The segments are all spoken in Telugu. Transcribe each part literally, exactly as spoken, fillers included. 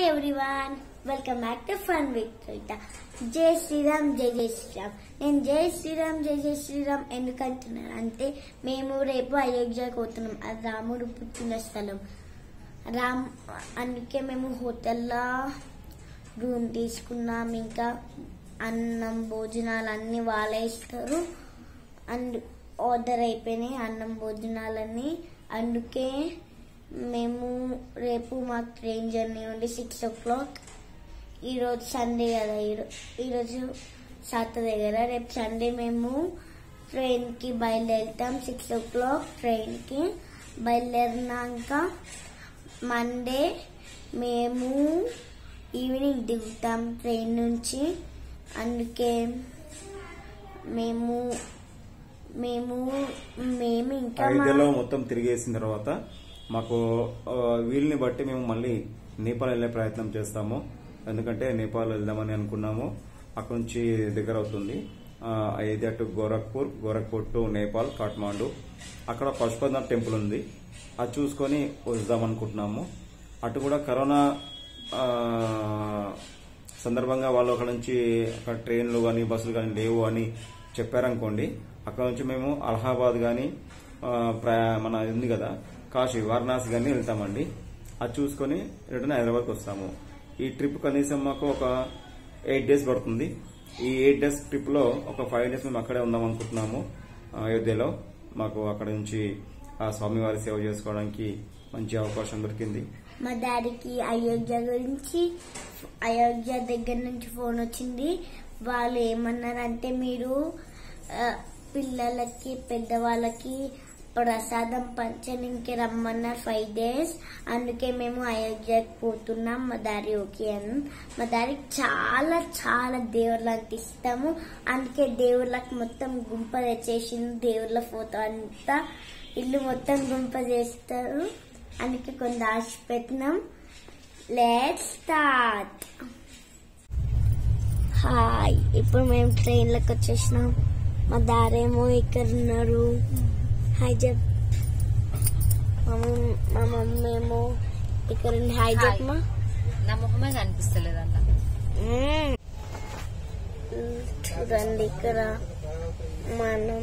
Everyone, welcome back to fun with Rita. జై శ్రీరామ్, జై జై శ్రీరామ్. నేను జై శ్రీరామ్ జై జై శ్రీరామ్ ఎందుకంటున్నాను అంటే మేము రేపు అయోధ్యకు పోతున్నాం. అది రాముడు పుట్టిన స్థలం. రామ్ అందుకే మేము హోటల్లో రూమ్ తీసుకున్నాం. ఇంకా అన్నం భోజనాలు అన్ని వాళ్ళే ఇస్తారు. అండ్ ఆర్డర్ అయిపోయినాయి అన్నం భోజనాలన్నీ. అందుకే మేము రేపు మాకు ట్రైన్ జర్నీ ఉంది సిక్స్ ఓ క్లాక్. ఈరోజు సండే కదా, ఈరోజు సాటర్డే కదా, రేపు సండే మేము ట్రైన్కి బయలుదేరుతాం. సిక్స్ ఓ క్లాక్ ట్రైన్కి బయలుదేరినాక మండే మేము ఈవినింగ్ దిగుతాం ట్రైన్ నుంచి. అందుకే మేము మేము మేము ఇంకా మొత్తం తిరిగేసిన తర్వాత మాకు వీలుని బట్టి మేము మళ్ళీ నేపాల్ వెళ్లే ప్రయత్నం చేస్తాము. ఎందుకంటే నేపాల్ వెళ్దామని అనుకున్నాము. అక్కడ నుంచి దగ్గర అవుతుంది. Ayodhya to Gorakhpur, Gorakhpur to Nepal, Kathmandu. అక్కడ పశుపతినాథ్ టెంపుల్ ఉంది, అది చూసుకొని వద్దాం అనుకుంటున్నాము. అటు కూడా కరోనా సందర్భంగా వాళ్ళు అక్కడ నుంచి అక్కడ ట్రైన్లు కానీ బస్సులు కానీ లేవు అని చెప్పారనుకోండి, అక్కడ నుంచి మేము అలహాబాద్ కానీ మన ఉంది కదా కాశీ, వారణాసి కానీ వెళ్తామండి. అది చూసుకొని రిటర్న్ హైదరాబాద్కి వస్తాము. ఈ ట్రిప్ కనీసం మాకు ఒక ఎయిట్ డేస్ పడుతుంది. ఈ ఎయిట్ డేస్ ట్రిప్ లో ఒక ఫైవ్ డేస్ మేము అక్కడే ఉందాం అనుకుంటున్నాము అయోధ్యలో. మాకు అక్కడ నుంచి ఆ స్వామివారి సేవ చేసుకోవడానికి మంచి అవకాశం దొరికింది. మా డాడీకి అయోధ్య గురించి అయోధ్య దగ్గర నుంచి ఫోన్ వచ్చింది. వాళ్ళు ఏమన్నారంటే మీరు పిల్లలకి పెద్దవాళ్ళకి ప్రసాదం పంచడానికి రమ్మన్నారు ఫైవ్ డేస్. అందుకే మేము అయోధ్యకి పోతున్నాం. మా డాడీ ఓకే అని. మా డాడీకి చాలా చాలా దేవుళ్ళ అంటే ఇష్టము. అందుకే దేవుళ్ళకి మొత్తం గుంప తెచ్చేసింది. దేవుళ్ళ ఫోటో అంతా ఇల్లు మొత్తం గుంప చేస్తారు. అందుకే కొంత ఆశ పెట్టినాం. Let's start. హాయ్, ఇప్పుడు మేము ట్రైన్లోకి వచ్చేసినాం. మా దారేమో ఇక్కడ ఉన్నారు. హాయ్ చెప్. మా మమ్మీ ఏమో ఇక్కడ హాయ్ చెప్పమా. నా ముఖమే కనిపిస్తలేదు అన్న. చూడండి ఇక్కడ మనం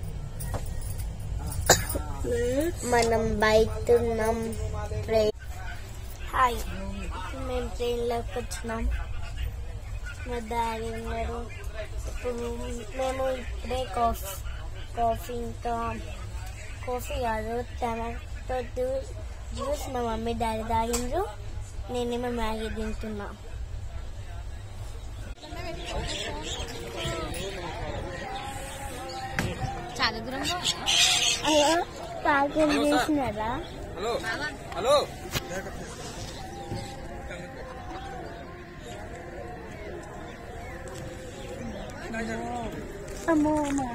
మనం బయట ఉన్నాం. ట్రైన్ హాయ్, మేము ట్రైన్లోకి వచ్చినాం. మా డాడీ ఉన్నారు. ఇప్పుడు మేము ఇప్పుడే కాఫీ కాఫీ ఇంకా కాఫీ కాదు టమాటో జ్యూస్ జ్యూస్ మా మమ్మీ డాడీ తాగిండ్రు. నేనేమో మ్యాగీ తింటున్నా. చాలా దూరంలో అయ్యో పార్కింగ్ చేసినారా? హలో అమ్మో మా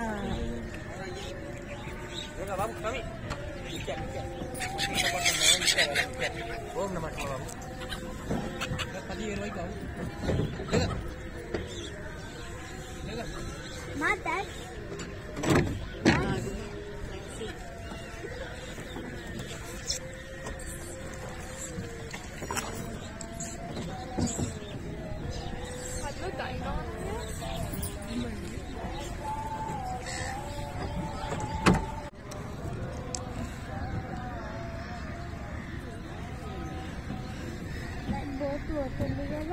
మా డాడ్ బోట్ పోతుంది కదా.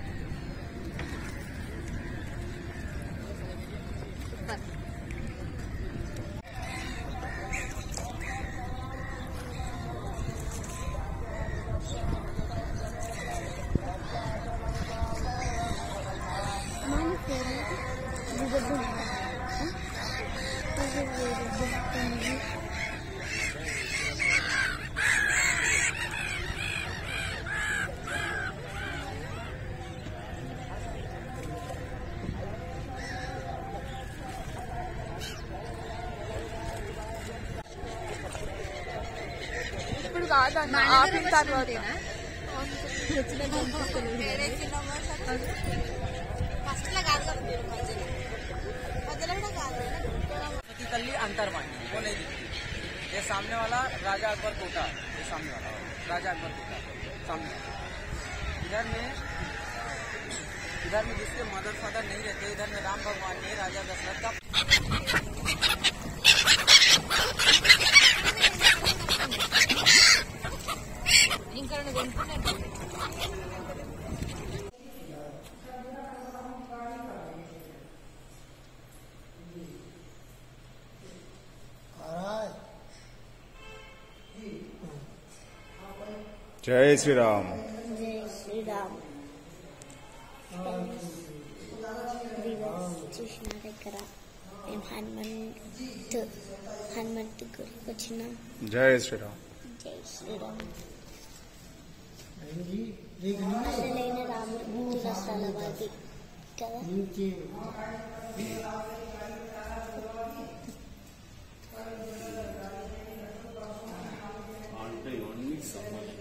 ఇప్పుడు కాదన్న ఆపిన తర్వాత कल्ली अंतर मानी वो नहीं दिखती। ये सामने वाला राजा अकबर कोटा, ये सामने वाला राजा अकबर कोटा सामने इधर में इधर में जिसके मदर फादर नहीं रहते, इधर में राम भगवान ने राजा दशरथ का ఇంకా రెండు కొనుక్కున్నాను. జై శ్రీరామ్. జై శ్రీరామ్. చూసిన దగ్గర మేము హనుమంత్ హనుమంత్ గుడికి వచ్చినాం. జై శ్రీరామ్. జై శ్రీరామ్. అసలైన రాముడు పుట్టిన స్థలం అది కదా. అంటే ఇవన్నీ